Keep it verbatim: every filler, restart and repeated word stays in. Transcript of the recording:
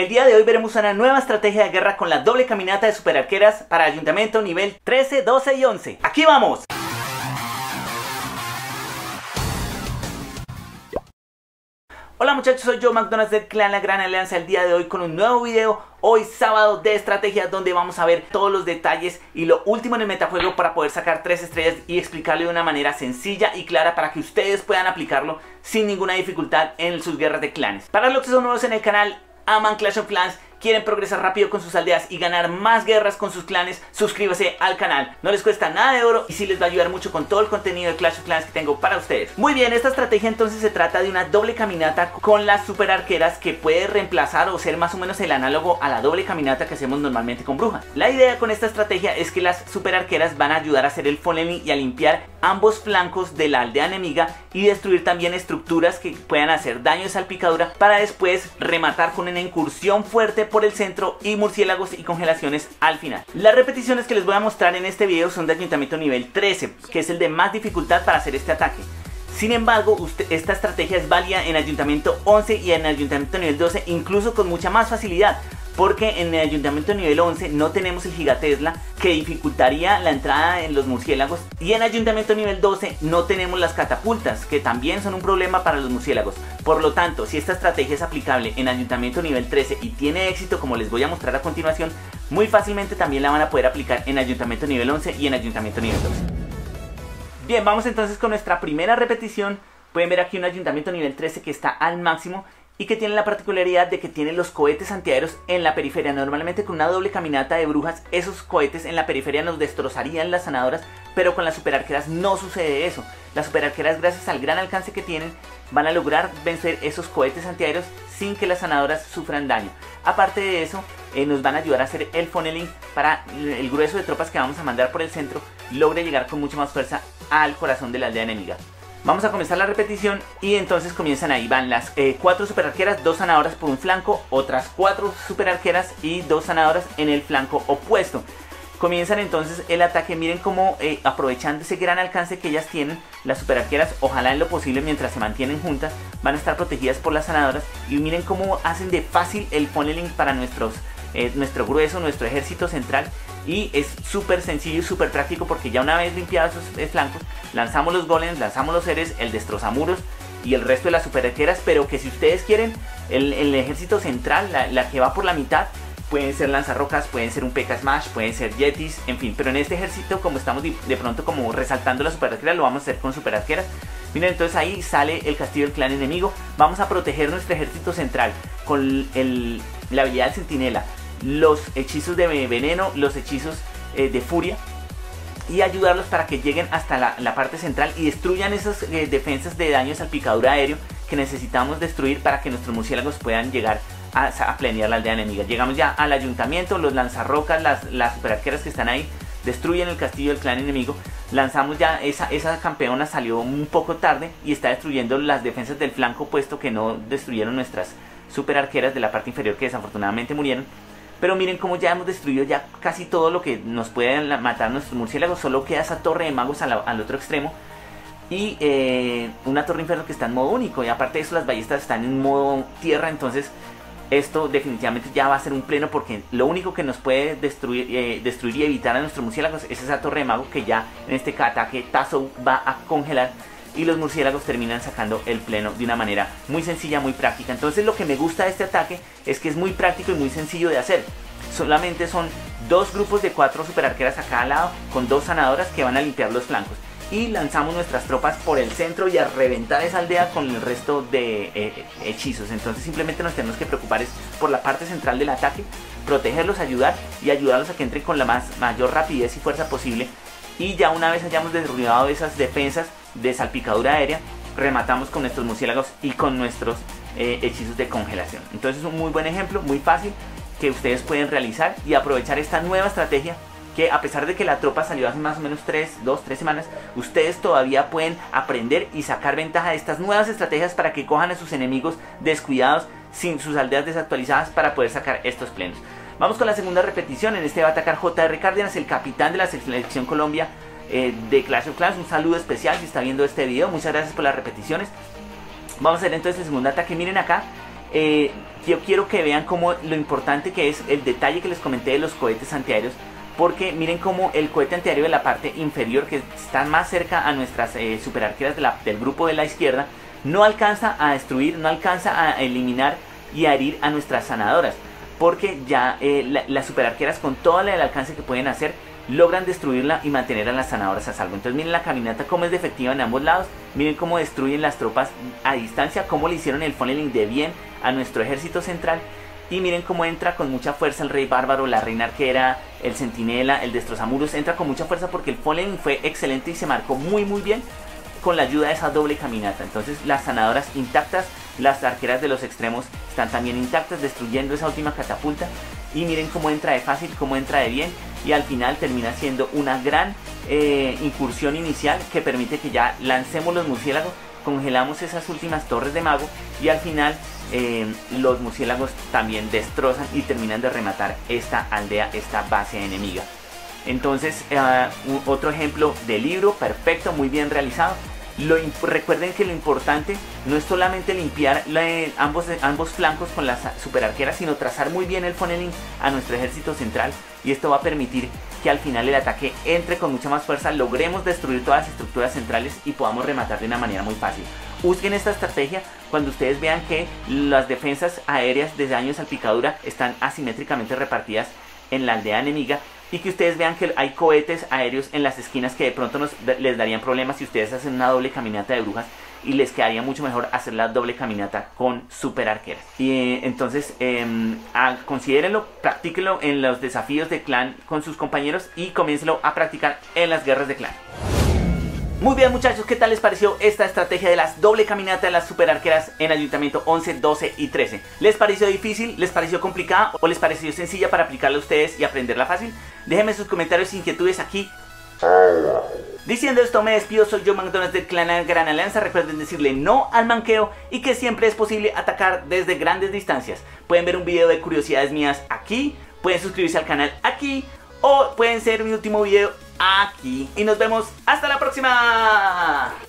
El día de hoy veremos una nueva estrategia de guerra con la doble caminata de superarqueras para ayuntamiento nivel trece, doce y once. ¡Aquí vamos! Hola muchachos, soy yo, McDonald's del clan La Gran Alianza, el día de hoy con un nuevo video, hoy sábado de estrategia, donde vamos a ver todos los detalles y lo último en el metajuego para poder sacar tres estrellas y explicarlo de una manera sencilla y clara para que ustedes puedan aplicarlo sin ninguna dificultad en sus guerras de clanes. Para los que son nuevos en el canal, aman Clash of Clans, quieren progresar rápido con sus aldeas y ganar más guerras con sus clanes, suscríbase al canal. No les cuesta nada de oro y sí les va a ayudar mucho con todo el contenido de Clash of Clans que tengo para ustedes. Muy bien, esta estrategia entonces se trata de una doble caminata con las super arqueras que puede reemplazar o ser más o menos el análogo a la doble caminata que hacemos normalmente con brujas. La idea con esta estrategia es que las super arqueras van a ayudar a hacer el funneling y a limpiar ambos flancos de la aldea enemiga y destruir también estructuras que puedan hacer daño de salpicadura para después rematar con una incursión fuerte por el centro y murciélagos y congelaciones al final. Las repeticiones que les voy a mostrar en este video son de ayuntamiento nivel trece, que es el de más dificultad para hacer este ataque. Sin embargo, usted, esta estrategia es válida en ayuntamiento once y en ayuntamiento nivel doce, incluso con mucha más facilidad, porque en el ayuntamiento nivel once no tenemos el gigatesla que dificultaría la entrada en los murciélagos, y en ayuntamiento nivel doce no tenemos las catapultas, que también son un problema para los murciélagos. Por lo tanto, si esta estrategia es aplicable en ayuntamiento nivel trece y tiene éxito, como les voy a mostrar a continuación, muy fácilmente también la van a poder aplicar en ayuntamiento nivel once y en ayuntamiento nivel doce. Bien, vamos entonces con nuestra primera repetición. Pueden ver aquí un ayuntamiento nivel trece que está al máximo y que tiene la particularidad de que tiene los cohetes antiaéreos en la periferia. Normalmente con una doble caminata de brujas, esos cohetes en la periferia nos destrozarían las sanadoras, pero con las superarqueras no sucede eso. Las superarqueras, gracias al gran alcance que tienen, van a lograr vencer esos cohetes antiaéreos sin que las sanadoras sufran daño. Aparte de eso, eh, nos van a ayudar a hacer el funneling para el grueso de tropas que vamos a mandar por el centro logre llegar con mucha más fuerza al corazón de la aldea enemiga. Vamos a comenzar la repetición y entonces comienzan ahí, van las eh, cuatro superarqueras, dos sanadoras por un flanco, otras cuatro superarqueras y dos sanadoras en el flanco opuesto. Comienzan entonces el ataque. Miren cómo eh, aprovechando ese gran alcance que ellas tienen, las superarqueras, ojalá en lo posible mientras se mantienen juntas, van a estar protegidas por las sanadoras, y miren cómo hacen de fácil el funneling para nuestros, eh, nuestro grueso, nuestro ejército central. Y es súper sencillo y súper práctico, porque ya una vez limpiados esos eh, flancos, lanzamos los golems, lanzamos los seres, el destrozamuros y el resto de las superarqueras. Pero que si ustedes quieren, el, el ejército central, la, la que va por la mitad, pueden ser lanzarrocas, pueden ser un P K Smash, pueden ser Yetis, en fin. Pero en este ejército, como estamos de, de pronto como resaltando las superarqueras, lo vamos a hacer con superarqueras. Miren, entonces ahí sale el castillo del clan enemigo. Vamos a proteger nuestro ejército central con el, la habilidad del centinela, los hechizos de veneno, los hechizos eh, de furia, y ayudarlos para que lleguen hasta la, la parte central y destruyan esas eh, defensas de daño de salpicadura aéreo que necesitamos destruir para que nuestros murciélagos puedan llegar a, a planear la aldea enemiga. Llegamos ya al ayuntamiento, los lanzarrocas, las, las superarqueras que están ahí destruyen el castillo del clan enemigo. Lanzamos ya, esa, esa campeona salió un poco tarde y está destruyendo las defensas del flanco opuesto que no destruyeron nuestras superarqueras de la parte inferior, que desafortunadamente murieron. Pero miren cómo ya hemos destruido ya casi todo lo que nos pueden matar nuestros murciélagos. Solo queda esa torre de magos al, al otro extremo y eh, una torre infierno que está en modo único. Y aparte de eso, las ballestas están en modo tierra. Entonces esto definitivamente ya va a ser un pleno, porque lo único que nos puede destruir, eh, destruir y evitar a nuestros murciélagos es esa torre de mago, que ya en este ataque Tazo va a congelar. Y los murciélagos terminan sacando el pleno de una manera muy sencilla, muy práctica. Entonces lo que me gusta de este ataque es que es muy práctico y muy sencillo de hacer. Solamente son dos grupos de cuatro superarqueras a cada lado, con dos sanadoras que van a limpiar los flancos. Y lanzamos nuestras tropas por el centro y a reventar esa aldea con el resto de eh, hechizos. Entonces simplemente nos tenemos que preocupar es por la parte central del ataque, protegerlos, ayudar y ayudarlos a que entren con la más, mayor rapidez y fuerza posible. Y ya una vez hayamos derribado esas defensas de salpicadura aérea, rematamos con nuestros murciélagos y con nuestros eh, hechizos de congelación. Entonces es un muy buen ejemplo, muy fácil, que ustedes pueden realizar y aprovechar esta nueva estrategia, que a pesar de que la tropa salió hace más o menos tres, dos, tres semanas, ustedes todavía pueden aprender y sacar ventaja de estas nuevas estrategias para que cojan a sus enemigos descuidados, sin sus aldeas desactualizadas, para poder sacar estos plenos. Vamos con la segunda repetición. En este va a atacar J R Cárdenas, el capitán de la selección Colombia eh, de Clash of Clans. Un saludo especial si está viendo este video, muchas gracias por las repeticiones. Vamos a hacer entonces el segundo ataque. Miren acá, eh, yo quiero que vean como lo importante que es el detalle que les comenté de los cohetes antiaéreos, porque miren como el cohete antiaéreo de la parte inferior, que está más cerca a nuestras eh, superarqueras de la, del grupo de la izquierda, no alcanza a destruir, no alcanza a eliminar y a herir a nuestras sanadoras, porque ya eh, la, las superarqueras, con todo el alcance que pueden hacer, logran destruirla y mantener a las sanadoras a salvo. Entonces miren la caminata cómo es de efectiva en ambos lados, miren cómo destruyen las tropas a distancia, cómo le hicieron el funneling de bien a nuestro ejército central, y miren cómo entra con mucha fuerza el rey bárbaro, la reina arquera, el centinela, el destrozamuros, entra con mucha fuerza porque el funneling fue excelente y se marcó muy muy bien con la ayuda de esa doble caminata. Entonces las sanadoras intactas, las arqueras de los extremos están también intactas, destruyendo esa última catapulta, y miren cómo entra de fácil, cómo entra de bien, y al final termina siendo una gran eh, incursión inicial que permite que ya lancemos los murciélagos, congelamos esas últimas torres de mago, y al final eh, los murciélagos también destrozan y terminan de rematar esta aldea, esta base enemiga. Entonces uh, otro ejemplo de libro perfecto, muy bien realizado. Lo, recuerden que lo importante no es solamente limpiar la, ambos, ambos flancos con las superarqueras, sino trazar muy bien el funneling a nuestro ejército central, y esto va a permitir que al final el ataque entre con mucha más fuerza, logremos destruir todas las estructuras centrales y podamos rematar de una manera muy fácil. Usen esta estrategia cuando ustedes vean que las defensas aéreas de daño de salpicadura están asimétricamente repartidas en la aldea enemiga, y que ustedes vean que hay cohetes aéreos en las esquinas que de pronto nos, les darían problemas si ustedes hacen una doble caminata de brujas, y les quedaría mucho mejor hacer la doble caminata con super arqueras. Y eh, entonces eh, a, considérenlo, practíquenlo en los desafíos de clan con sus compañeros, y comiéncenlo a practicar en las guerras de clan. Muy bien muchachos, ¿qué tal les pareció esta estrategia de las doble caminata de las super arqueras en Ayuntamiento once, doce y trece? ¿Les pareció difícil? ¿Les pareció complicada? ¿O les pareció sencilla para aplicarla a ustedes y aprenderla fácil? Déjenme sus comentarios e inquietudes aquí. Diciendo esto me despido, soy yo McDonald's del Clan Gran Alianza. Recuerden decirle no al manqueo y que siempre es posible atacar desde grandes distancias. Pueden ver un video de curiosidades mías aquí, pueden suscribirse al canal aquí, o pueden ser mi último video aquí. Y nos vemos hasta la próxima.